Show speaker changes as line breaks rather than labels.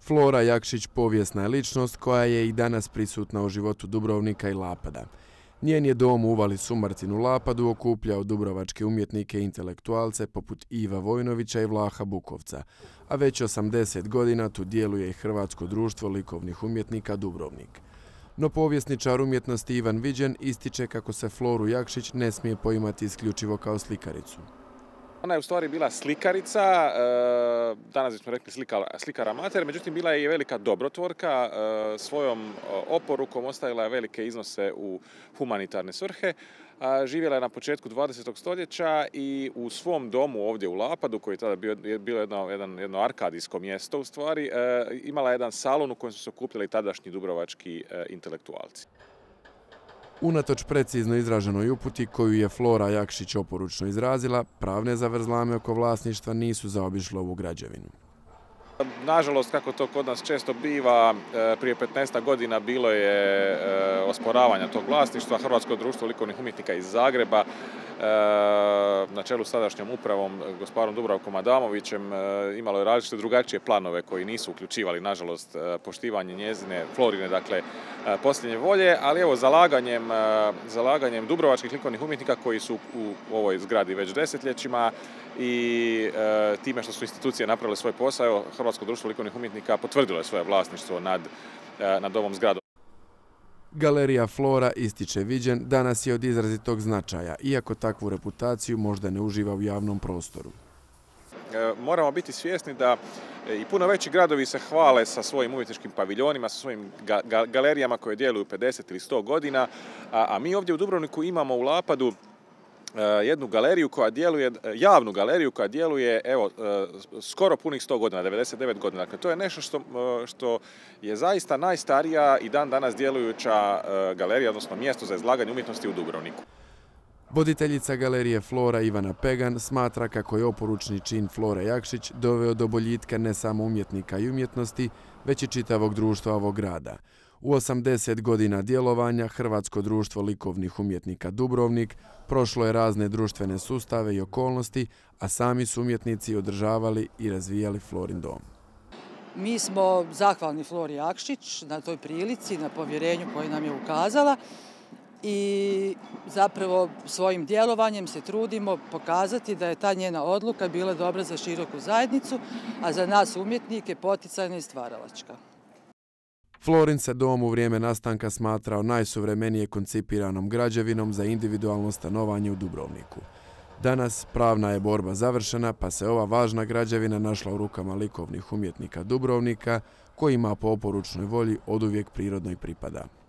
Flora Jakšić povijesna je ličnost koja je i danas prisutna u životu Dubrovnika i Lapada. Njen je dom u uvali Sumartin u Lapadu okupljao dubrovačke umjetnike i intelektualce poput Iva Vojnovića i Vlaha Bukovca, a već 80 godina tu djeluje i Hrvatsko društvo likovnih umjetnika Dubrovnik. No povjesničar umjetnosti Ivan Viđen ističe kako se Floru Jakšić ne smije poimati isključivo kao slikaricu.
Ona je u stvari bila slikarica, danas bismo rekli slikar amater, međutim bila je i velika dobrotvorka, svojom oporukom ostavila je velike iznose u humanitarne svrhe. Živjela je na početku 20. stoljeća i u svom domu ovdje u Lapadu, koji je tada bilo jedno arkadijsko mjesto u stvari, imala je jedan salon u kojem su se okupljali tadašnji dubrovački intelektualci.
Unatoč precizno izraženoj uputi koju je Flora Jakšić oporučno izrazila, pravne zavrzlame oko vlasništva nisu zaobišle ovu građevinu.
Nažalost, kako to kod nas često biva, prije 15 godina bilo je osporavanja tog vlasništva. Hrvatsko društvo likovnih umjetnika iz Zagreba na čelu s sadašnjom upravom, gospodinom Dubravkom Adamovićem, imalo je različite drugačije planove koji nisu uključivali, nažalost, poštivanje njezine, Florine, dakle, posljednje volje, ali evo, zalaganjem dubrovačkih likovnih umjetnika koji su u ovoj zgradi već desetljećima i time što su institucije napravile svoj posao, Hrvatsko društvo likovnih umjetnika potvrdilo je svoje vlasništvo nad ovom zgradom.
Galerija Flora, ističe Viđen, danas je od izrazitog značaja, iako takvu reputaciju možda ne uživa u javnom prostoru.
Moramo biti svjesni da i puno veći gradovi se hvale sa svojim umjetničkim paviljonima, sa svojim galerijama koje djeluju 50 ili 100 godina, a mi ovdje u Dubrovniku imamo u Lapadu jednu galeriju koja djeluje, javnu galeriju koja djeluje, evo, skoro punih 100 godina, 99 godina. Dakle, to je nešto što je zaista najstarija i dan danas djelujuća galerija, odnosno mjesto za izlaganje umjetnosti u Dubrovniku.
Voditeljica galerije Flora Ivana Pegan smatra kako je oporučni čin Flore Jakšić doveo do boljitka ne samo umjetnika i umjetnosti, već i čitavog društva ovog grada. U 80 godina djelovanja Hrvatsko društvo likovnih umjetnika Dubrovnik prošlo je razne društvene sustave i okolnosti, a sami su umjetnici održavali i razvijali Florin dom.
Mi smo zahvalni Flori Jakšić na toj prilici, na povjerenju koje nam je ukazala i zapravo svojim djelovanjem se trudimo pokazati da je ta njena odluka bila dobra za široku zajednicu, a za nas umjetnike poticajna i stvaralačka.
Florin se dom u vrijeme nastanka smatrao najsuvremenije koncipiranom građevinom za individualno stanovanje u Dubrovniku. Danas pravna je borba završena, pa se ova važna građevina našla u rukama likovnih umjetnika Dubrovnika, kojima po oporučnoj volji oduvijek prirodno i pripada.